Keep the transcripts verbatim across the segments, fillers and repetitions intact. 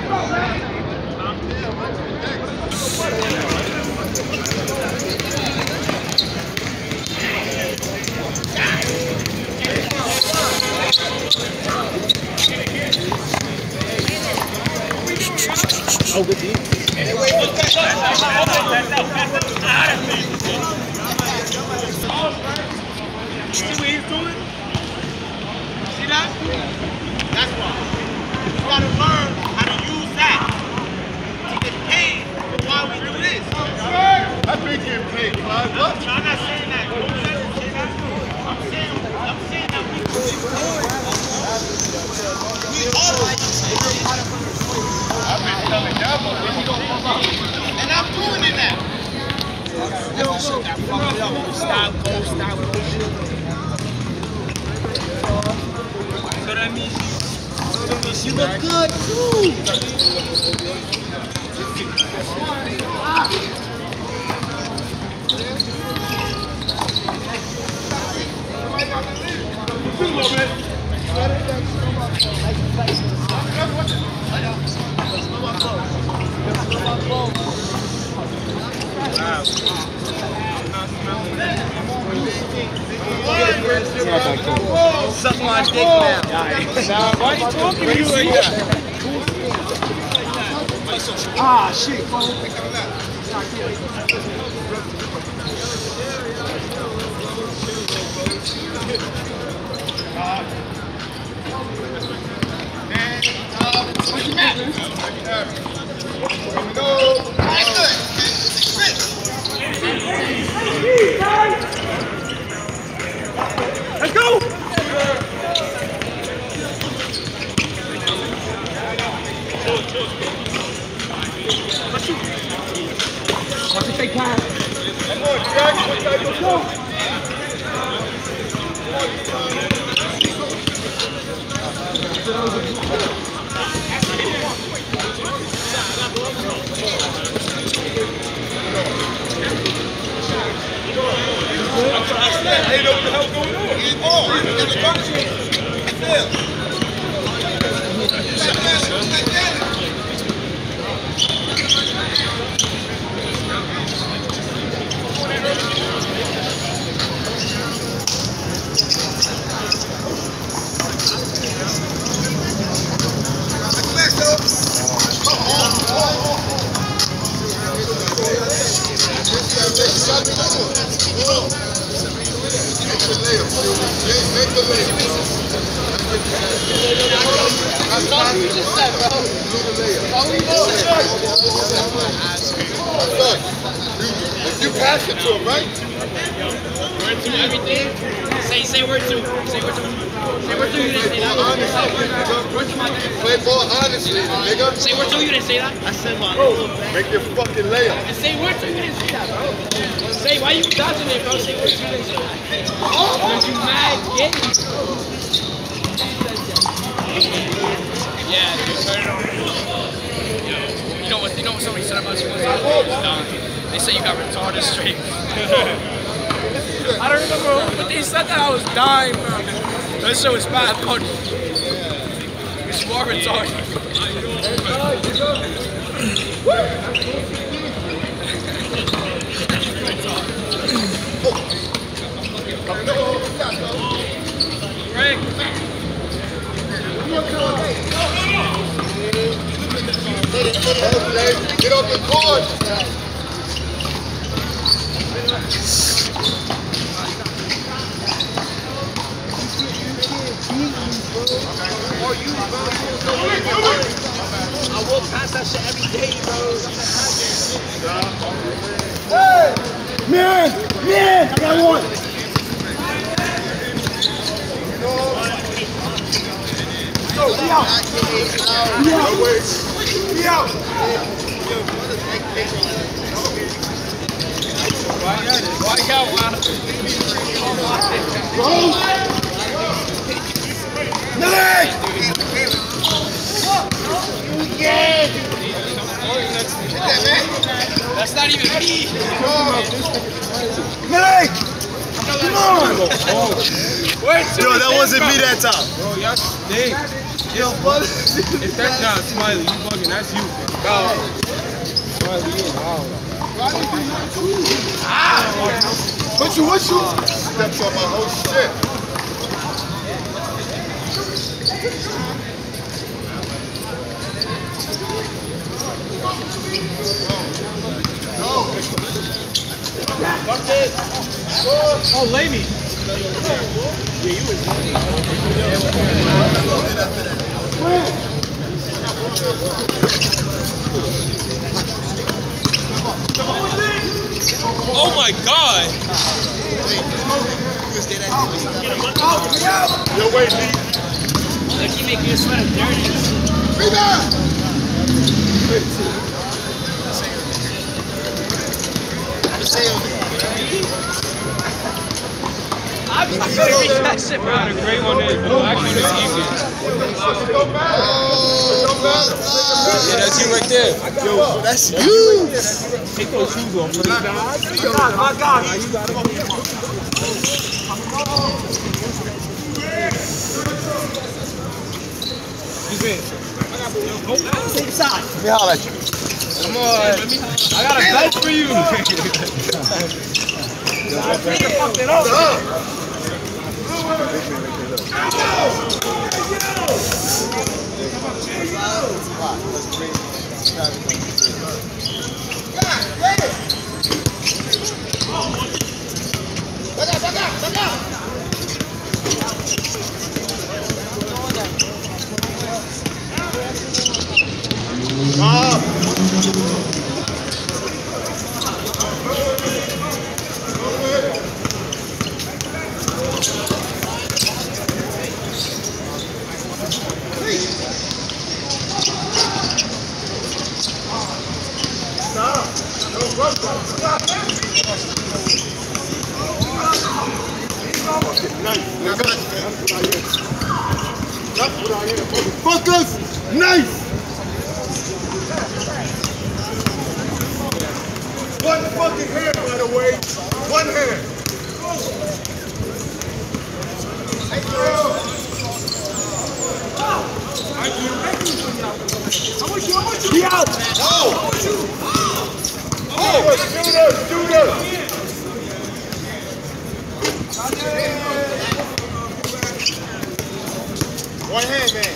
Oh, good deal. Hey, wait, look at that. See what he's doing? See that? That's why. You gotta learn how to use that to get paid for why we do this. I think you're paid, Clyde. I'm not saying that. I'm saying, I'm saying that we do it. We always I've been telling y'all, and I'm doing it now. That's the shit that fucked it up. Stop, go, stop, go, shit. So that means you, so that means you look good too. Suck my dick now. Now, why are you talking to you like that? Ah, shit. What's the matter? no. That's good. Let's go! Watch it take time. Come on, Jack. Let's go. I didn't know what the hell going on. He's on. He's in the country. Phil. If you pass it to him, right? Word to everything. Say, say word to. Say word to. Say word to. You didn't say that. Word to my nigga. Play ball honestly, nigga. Say word to. You didn't say that. I said my Make your fucking layup. And say word to. You didn't say that, bro. Say why you dodging it, bro. Say word to. You didn't say that. Cause you mad gay. Yeah, dude. Turn it on. You know what? You know what somebody said about you? They say you got retarded straight. I don't remember, but they said that I was dying, bro. That shit was bad, but it's more retarded. Greg. Get off the court. I walk past that shit every day, bro. Hey! Man! Man! I got one! Go, be out! Be out! Be out! Why go, man? Bro! Nick! Yeah! That's not even me. Nick! Come on! Wait, Yo, that wasn't me that time. Bro, y'all stink. Yo, what? If that's not Smiley, you bugging, that's you. Oh. Smiley, you wild. Ah! What you, what you? Steps on my whole shit. Oh, Lamy. Yeah, you was Oh my God! Yo, wait, Lee. Like you make your sweater dirty. Rebound! I'm gonna read that shit, bro. What a great one is, bro. Actually, it's easy. Yeah, that's you right there. Yo, that's you. Take those shoes off. My God, my God. Same side. Let me holler at you. Come on. I got a bet for you. Fuck it up. Fuckers! Nice! One fucking hand, by the way. One hand. He out. Oh! Oh! Shooter! Shooter! One hand, man.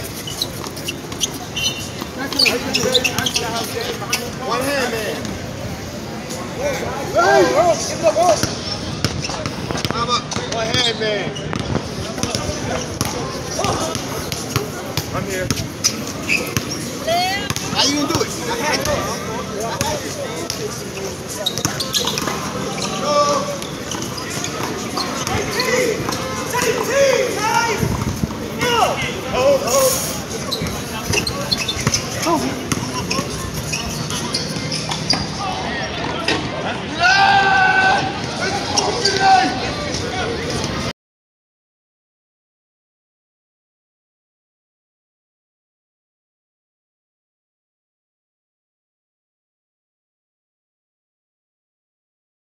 One hand, man. Hey! One hand, man. I'm here. How you gonna do it? Go.